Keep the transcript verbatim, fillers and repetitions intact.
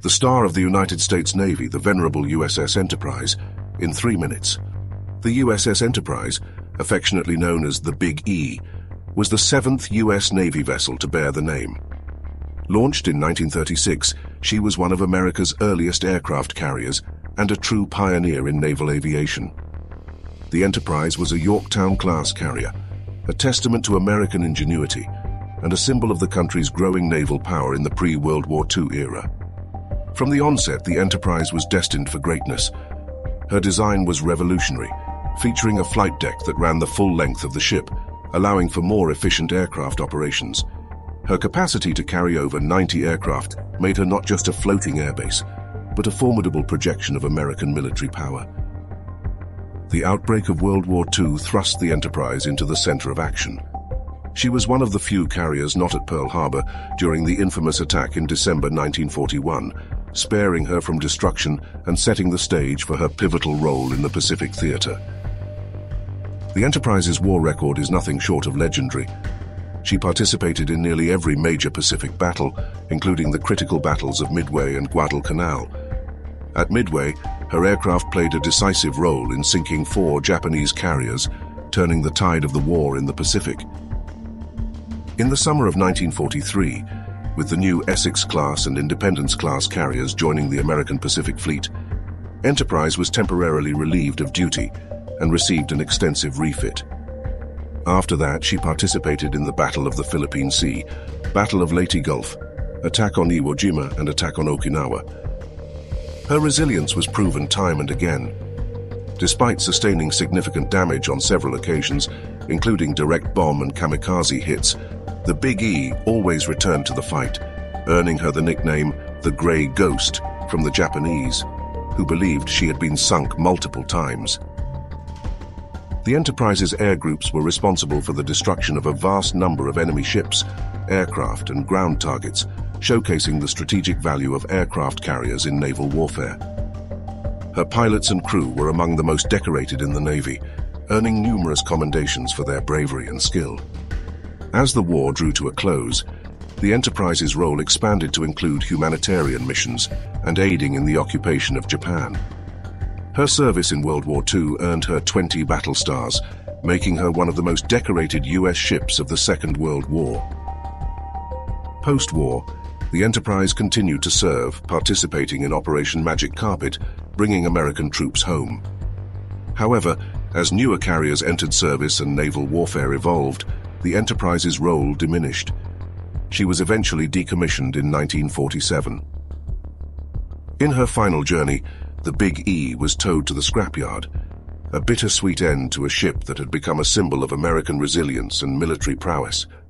the star of the United States Navy, the venerable U S S Enterprise, in three minutes. The U S S Enterprise, affectionately known as the Big E, was the seventh U S Navy vessel to bear the name. Launched in nineteen thirty-six, she was one of America's earliest aircraft carriers and a true pioneer in naval aviation. The Enterprise was a Yorktown-class carrier, a testament to American ingenuity and a symbol of the country's growing naval power in the pre-World War Two era. From the onset, the Enterprise was destined for greatness. Her design was revolutionary, featuring a flight deck that ran the full length of the ship, allowing for more efficient aircraft operations. Her capacity to carry over ninety aircraft made her not just a floating airbase, but a formidable projection of American military power. The outbreak of World War Two thrust the Enterprise into the center of action. She was one of the few carriers not at Pearl Harbor during the infamous attack in December nineteen forty-one, sparing her from destruction and setting the stage for her pivotal role in the Pacific theater. The Enterprise's war record is nothing short of legendary. She participated in nearly every major Pacific battle, including the critical battles of Midway and Guadalcanal. At Midway, her aircraft played a decisive role in sinking four Japanese carriers, turning the tide of the war in the Pacific. In the summer of nineteen forty-three, with the new Essex-class and Independence-class carriers joining the American Pacific Fleet, Enterprise was temporarily relieved of duty and received an extensive refit. After that, she participated in the Battle of the Philippine Sea, Battle of Leyte Gulf, attack on Iwo Jima, and attack on Okinawa. Her resilience was proven time and again. Despite sustaining significant damage on several occasions, including direct bomb and kamikaze hits, the Big E always returned to the fight, earning her the nickname the Grey Ghost from the Japanese, who believed she had been sunk multiple times. The Enterprise's air groups were responsible for the destruction of a vast number of enemy ships, aircraft, and ground targets, showcasing the strategic value of aircraft carriers in naval warfare. Her pilots and crew were among the most decorated in the Navy, earning numerous commendations for their bravery and skill. As the war drew to a close, the Enterprise's role expanded to include humanitarian missions and aiding in the occupation of Japan. Her service in World War Two earned her twenty battle stars, making her one of the most decorated U S ships of the Second World War. Post-war, the Enterprise continued to serve, participating in Operation Magic Carpet, bringing American troops home. However, as newer carriers entered service and naval warfare evolved, the Enterprise's role diminished. She was eventually decommissioned in nineteen forty-seven. In her final journey, the Big E was towed to the scrapyard, a bittersweet end to a ship that had become a symbol of American resilience and military prowess.